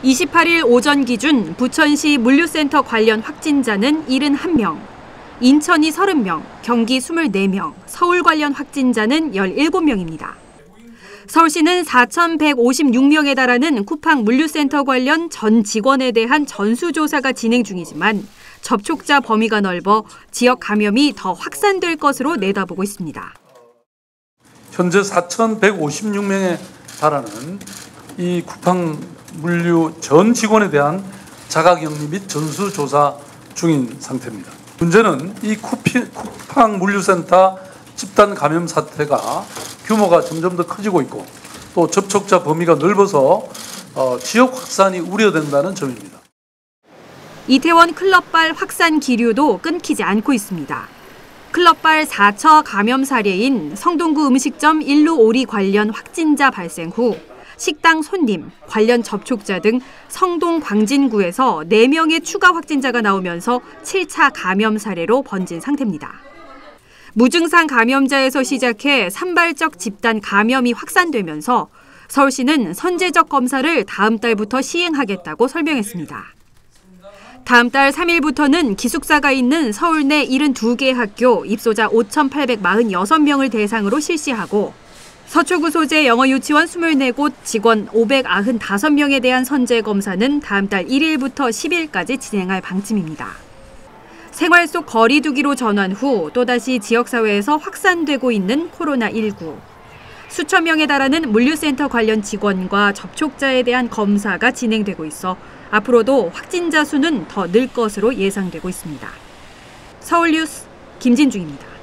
28일 오전 기준 부천시 물류센터 관련 확진자는 71명, 인천이 30명, 경기 24명, 서울 관련 확진자는 17명입니다. 서울시는 4,156명에 달하는 쿠팡 물류센터 관련 전 직원에 대한 전수조사가 진행 중이지만 접촉자 범위가 넓어 지역 감염이 더 확산될 것으로 내다보고 있습니다. 현재 4,156명에 달하는 이 쿠팡 물류 전 직원에 대한 자가격리 및 전수조사 중인 상태입니다. 문제는 이 쿠팡 물류센터 집단 감염 사태가 규모가 점점 더 커지고 있고 또 접촉자 범위가 넓어서 지역 확산이 우려된다는 점입니다. 이태원 클럽발 확산 기류도 끊기지 않고 있습니다. 클럽발 4처 감염 사례인 성동구 음식점 일루오리 관련 확진자 발생 후 식당 손님, 관련 접촉자 등 성동 광진구에서 4명의 추가 확진자가 나오면서 7차 감염 사례로 번진 상태입니다. 무증상 감염자에서 시작해 산발적 집단 감염이 확산되면서 서울시는 선제적 검사를 다음 달부터 시행하겠다고 설명했습니다. 다음 달 3일부터는 기숙사가 있는 서울 내 72개 학교 입소자 5,846명을 대상으로 실시하고 서초구 소재 영어 유치원 24곳 직원 595명에 대한 선제 검사는 다음 달 1일부터 10일까지 진행할 방침입니다. 생활 속 거리 두기로 전환 후 또다시 지역사회에서 확산되고 있는 코로나19. 수천 명에 달하는 물류센터 관련 직원과 접촉자에 대한 검사가 진행되고 있어 앞으로도 확진자 수는 더 늘 것으로 예상되고 있습니다. 서울뉴스 김진중입니다.